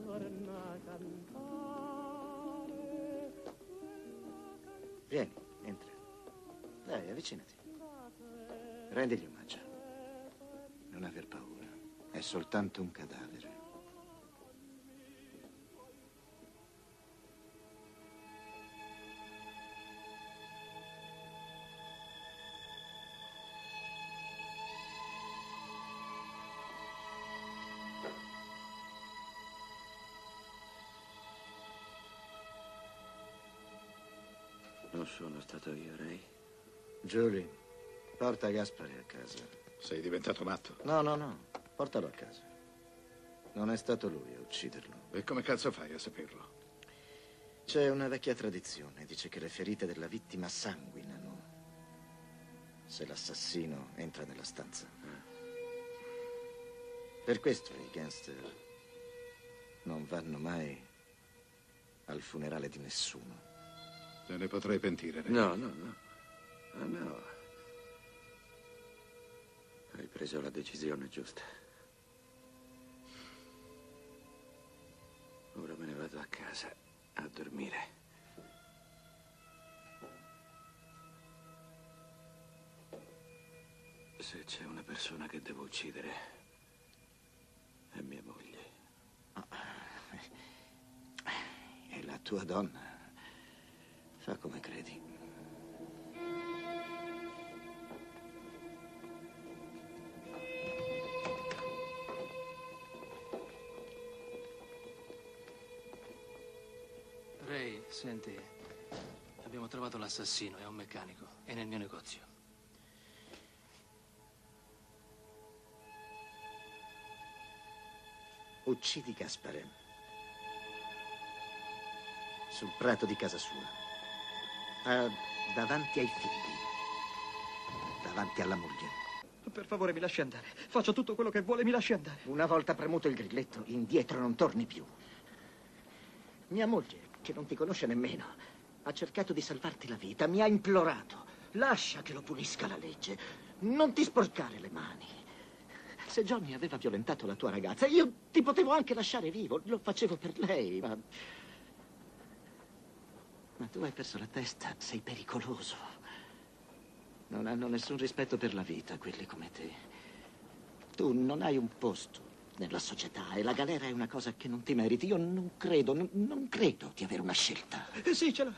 Vieni, entra. Dai, avvicinati. Rendigli omaggio. Non aver paura. È soltanto un cadavere. Non sono stato io, Ray. Julie, porta Gaspare a casa. Sei diventato matto? No. Portalo a casa. Non è stato lui a ucciderlo. E come cazzo fai a saperlo? C'è una vecchia tradizione. Dice che le ferite della vittima sanguinano se l'assassino entra nella stanza. Per questo i gangster non vanno mai al funerale di nessuno. Te ne potrei pentire, Ray. No. Ah, no. Hai preso la decisione giusta. Ora me ne vado a casa a dormire. Se c'è una persona che devo uccidere, è mia moglie. E la tua donna fa come credi. Ray, senti, abbiamo trovato l'assassino, è un meccanico, è nel mio negozio. Uccidi Gaspare sul prato di casa sua. Davanti ai figli, davanti alla moglie. Per favore, mi lasci andare. Faccio tutto quello che vuole, mi lasci andare. Una volta premuto il grilletto, indietro non torni più. Mia moglie, che non ti conosce nemmeno, ha cercato di salvarti la vita, mi ha implorato. Lascia che lo punisca la legge. Non ti sporcare le mani. Se Johnny aveva violentato la tua ragazza, io ti potevo anche lasciare vivo. Lo facevo per lei, ma tu hai perso la testa, sei pericoloso. Non hanno nessun rispetto per la vita, quelli come te. Tu non hai un posto nella società e la galera è una cosa che non ti meriti. Io non credo di avere una scelta. Sì, ce l'ho.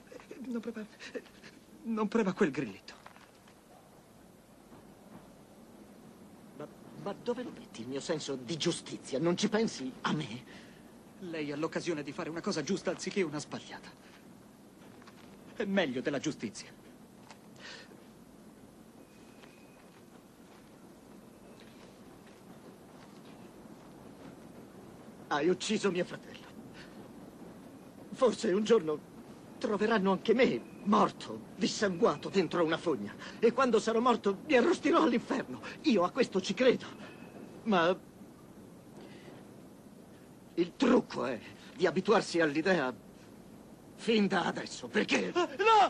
Non prema quel grilletto. Ma dove lo metti il mio senso di giustizia? Non ci pensi a me? Lei ha l'occasione di fare una cosa giusta anziché una sbagliata. È meglio della giustizia. Hai ucciso mio fratello. Forse un giorno troveranno anche me morto, dissanguato dentro una fogna. E quando sarò morto mi arrostirò all'inferno. Io a questo ci credo. Ma il trucco è di abituarsi all'idea fin da adesso, perché... No!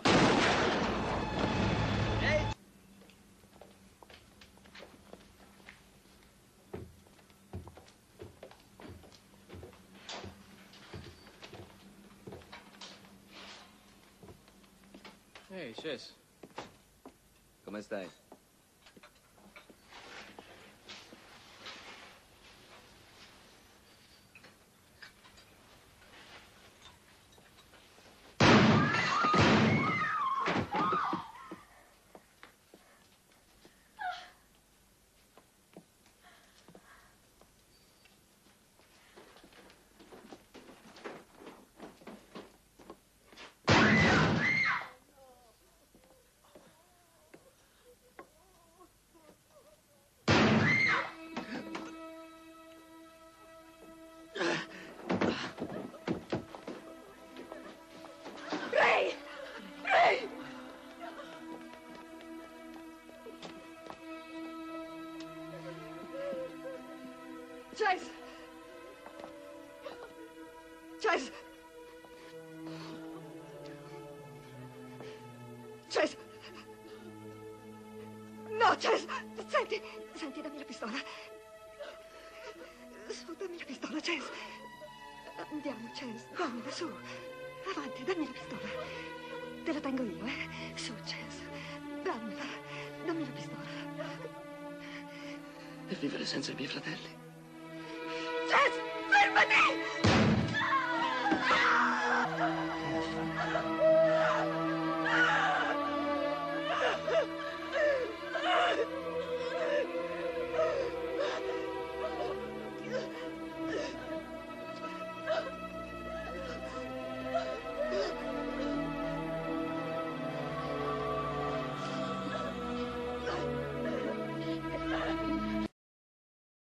Ehi, Chess. Come stai? Chase! Chase! Chase! No, Chase! Senti, dammi la pistola. Su, dammi la pistola, Chase. Andiamo, Chase. Dammela, su. Avanti, dammi la pistola. Te la tengo io, eh? Su, Chase. Dammela. Dammi la pistola. E vivere senza i miei fratelli.